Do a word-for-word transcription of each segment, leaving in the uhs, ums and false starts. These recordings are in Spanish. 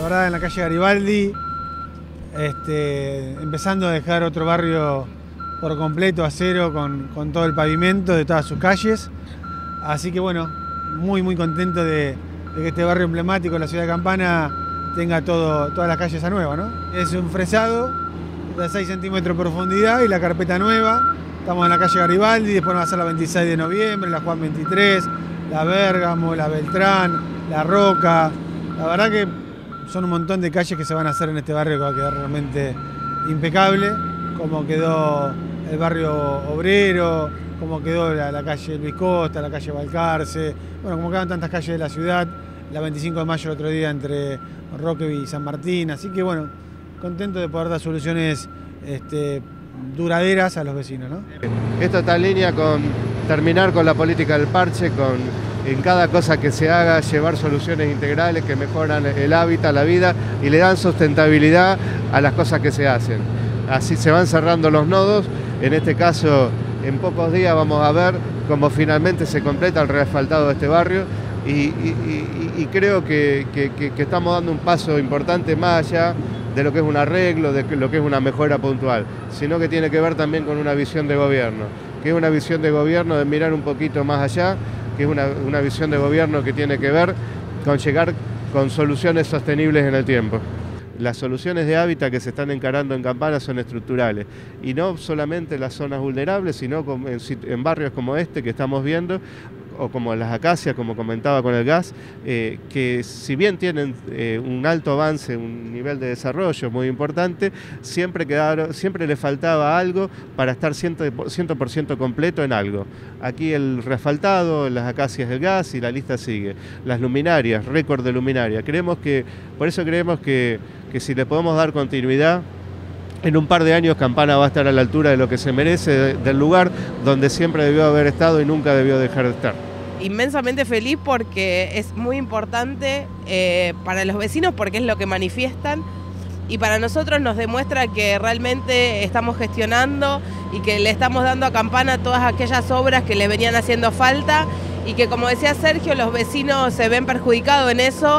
la verdad, en la calle Garibaldi, este, empezando a dejar otro barrio por completo a cero con, con todo el pavimento de todas sus calles. Así que bueno, muy muy contento de, de que este barrio emblemático de la ciudad de Campana tenga todo, todas las calles a nueva, ¿no? Es un fresado de seis centímetros de profundidad y la carpeta nueva. Estamos en la calle Garibaldi, después va a ser la veintiséis de noviembre, la Juan veintitrés, la Bérgamo, la Beltrán, la Roca. La verdad que son un montón de calles que se van a hacer en este barrio que va a quedar realmente impecable, como quedó el barrio Obrero, como quedó la, la calle Luis Costa, la calle Balcarce, bueno, como quedan tantas calles de la ciudad, la veinticinco de mayo el otro día entre Roquevi y San Martín, así que bueno, contento de poder dar soluciones este, duraderas a los vecinos, ¿no? Esto está en línea con terminar con la política del parche, con en cada cosa que se haga llevar soluciones integrales que mejoran el hábitat, la vida y le dan sustentabilidad a las cosas que se hacen. Así se van cerrando los nodos. En este caso, en pocos días vamos a ver cómo finalmente se completa el reasfaltado de este barrio y, y, y, y creo que, que, que, que estamos dando un paso importante más allá de lo que es un arreglo, de lo que es una mejora puntual, sino que tiene que ver también con una visión de gobierno, que es una visión de gobierno de mirar un poquito más allá, que es una, una visión de gobierno que tiene que ver con llegar con soluciones sostenibles en el tiempo. Las soluciones de hábitat que se están encarando en Campana son estructurales y no solamente en las zonas vulnerables, sino en, en barrios como este que estamos viendo, o como las acacias, como comentaba con el gas, eh, que si bien tienen eh, un alto avance, un nivel de desarrollo muy importante, siempre, quedaron, siempre le faltaba algo para estar cien por ciento completo en algo. Aquí el reasfaltado, las acacias del gas y la lista sigue. Las luminarias, récord de luminaria. Creemos que, por eso creemos que, que si le podemos dar continuidad, en un par de años Campana va a estar a la altura de lo que se merece, de, del lugar donde siempre debió haber estado y nunca debió dejar de estar. Inmensamente feliz porque es muy importante eh, para los vecinos porque es lo que manifiestan y para nosotros nos demuestra que realmente estamos gestionando y que le estamos dando a Campana todas aquellas obras que le venían haciendo falta y que, como decía Sergio, los vecinos se ven perjudicados en eso.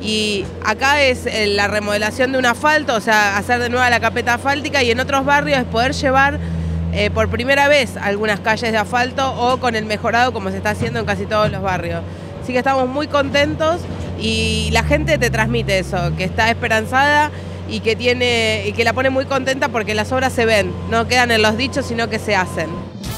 Y acá es la remodelación de un asfalto, o sea, hacer de nuevo la carpeta asfáltica, y en otros barrios es poder llevar eh, por primera vez algunas calles de asfalto o con el mejorado como se está haciendo en casi todos los barrios. Así que estamos muy contentos y la gente te transmite eso, que está esperanzada y que, tiene, y que la pone muy contenta porque las obras se ven, no quedan en los dichos sino que se hacen.